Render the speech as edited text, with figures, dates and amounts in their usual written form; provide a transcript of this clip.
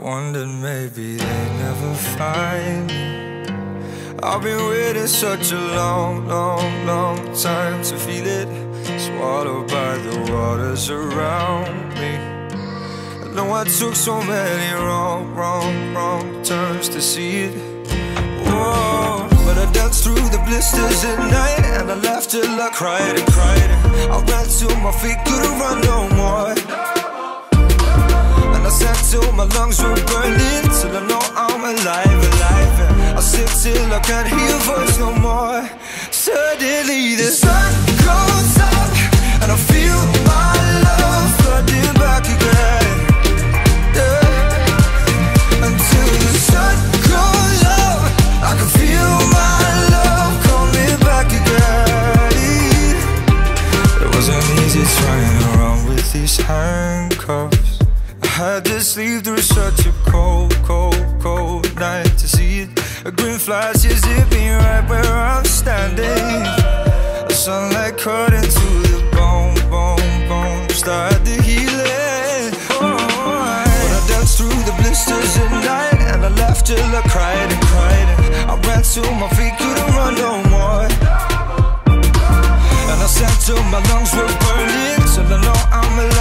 wondered maybe they'd never find me. I've been waiting such a long, long, long time to feel it, swallowed by the waters around me. I know I took so many wrong, wrong, wrong turns to see it. Whoa, but I danced through the blisters at night, and I laughed till I cried and cried. I ran till my feet couldn't run no more, and I sang till my lungs were burning, till I know I'm alive, alive. I sing till I can't hear your voice no more. Suddenly the sun goes up, and I feel my love flooding back again, yeah. Until the sun goes up, I can feel my love coming back again. It wasn't easy trying to run with these handcuffs. I had to sleep through such a cold, cold, cold night to see it. A green flash is zipping right where I'm standing. The sunlight cut into the bone, bone, bone, start the healing. But I danced through the blisters at night, and I laughed till I cried and cried. I ran till my feet couldn't run no more, and I sang till my lungs were burning, till I know I'm alive.